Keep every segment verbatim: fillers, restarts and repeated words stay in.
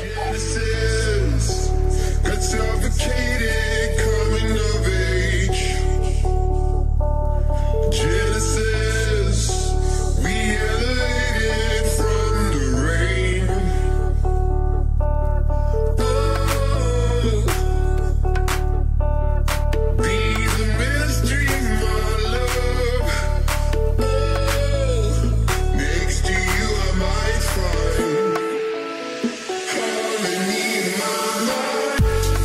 Genesis got suffocated, coming of age. Genesis, we elevated from the rain. Oh, be the mystery, my love. Oh, next to you I might find harmony in my mind.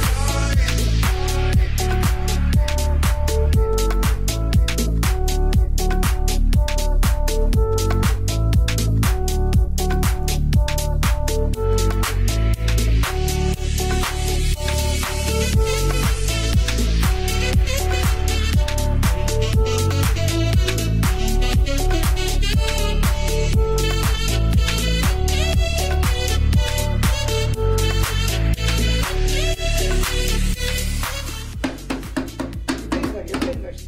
Your fingers.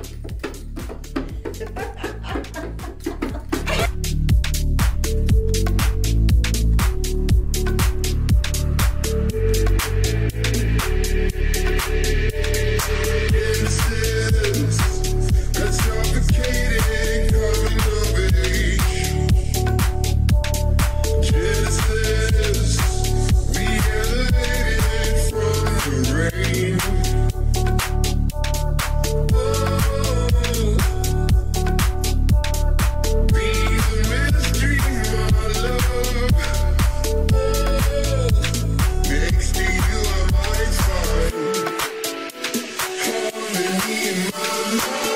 Genesis got suffocated, coming of age. Genesis, we elevated from the rain. Oh, be the mystery, my love. Oh, next to you I might find harmony in my mind.